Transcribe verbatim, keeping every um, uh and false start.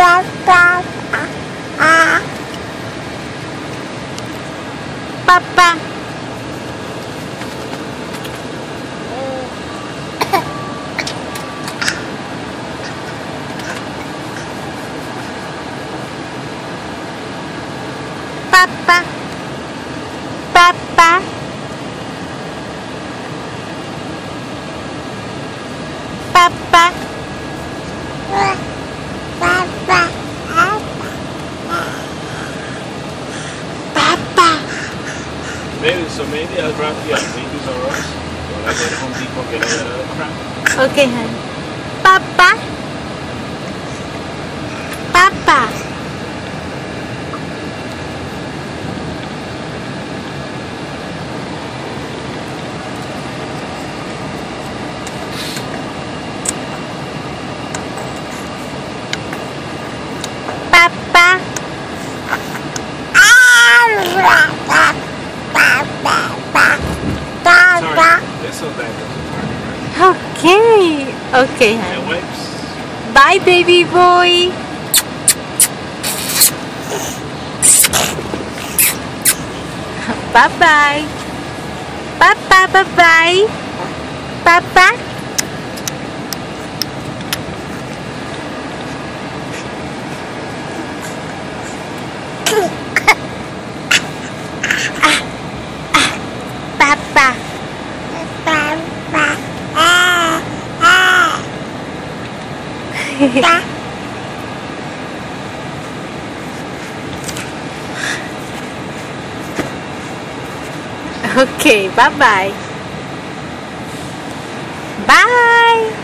Papa. Papa. Papa. Papa. Maybe, so maybe I'll drop you at Babies R Us when I get Home Depot, get all that other crap. Okay, honey. Papa. Papa. Papa. Sorry, it's so bad. Okay. Okay, honey. And wipes. Bye, baby boy. Bye-bye. Papa, bye-bye. Papa. Papa. Okay, bye-bye. Bye.